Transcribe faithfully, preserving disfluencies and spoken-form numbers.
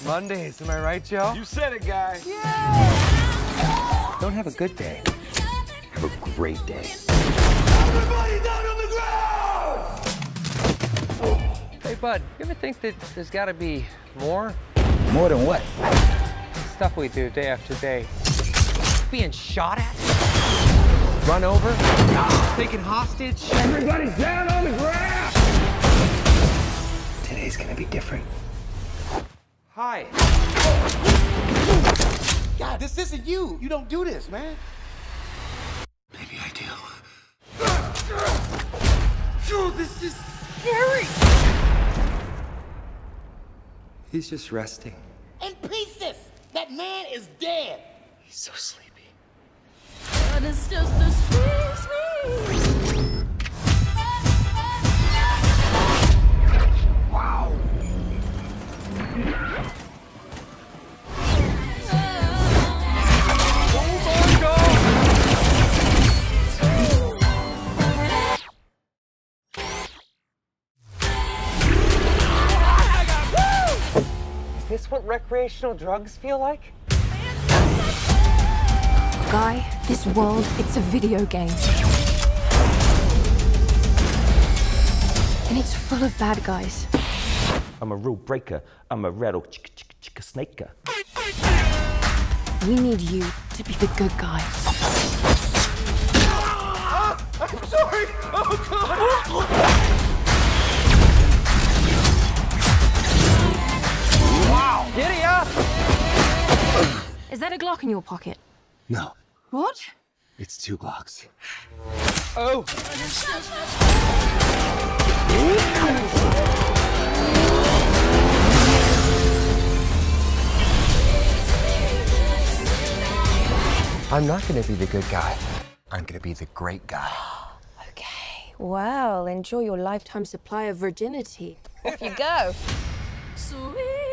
Mondays, am I right, Joe? You said it, guy. Yeah! Don't have a good day. Have a great day. Everybody down on the ground! Hey, bud, you ever think that there's got to be more? More than what? Stuff we do day after day. Being shot at, run over, taken hostage. Everybody's down on the ground! Today's gonna be different. Hi. God, this isn't you. You don't do this, man. Maybe I do. Joe, this is scary. He's just resting. In pieces. That man is dead. He's so sleepy. But it's just a squeeze me. Wow. Is this what recreational drugs feel like? Guy, this world, it's a video game. And it's full of bad guys. I'm a rule breaker. I'm a rattle chicka chicka chicka snaker. We need you to be the good guy. Ah, I'm sorry! Oh, God! Wow! Giddy up! Is that a Glock in your pocket? No, What? it's two Glocks. Oh! I'm not gonna be the good guy. I'm gonna be the great guy. Okay. Well, enjoy your lifetime supply of virginity. Off you go. Sweet.